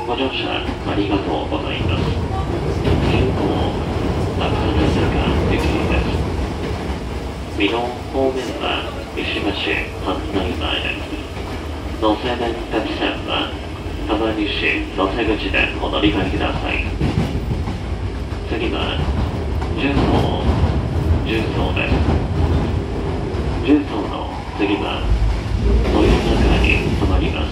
ご乗車ありがとうございます。急行赤根坂行きです。美濃方面は石橋反対前。乗せ電鉄線は川西乗せ口でお乗り換えください。次は重曹です。重曹の次は豊中に止まります。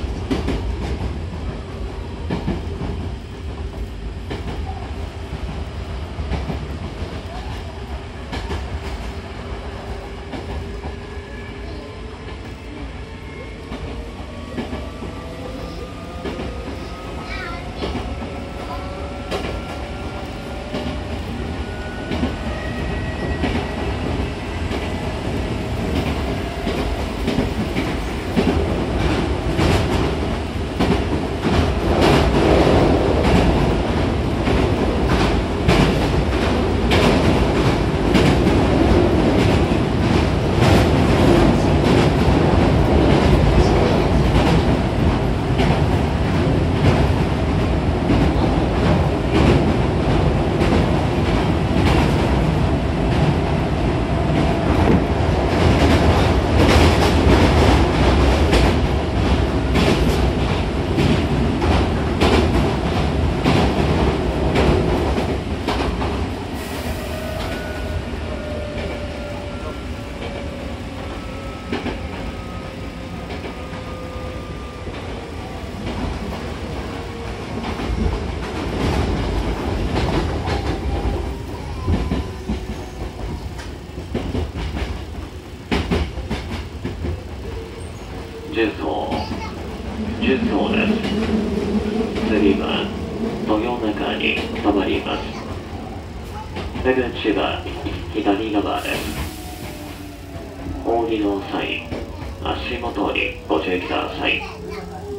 重曹です。次は豊中に止まります。出口は左側です。お降りの際、足元にご注意ください。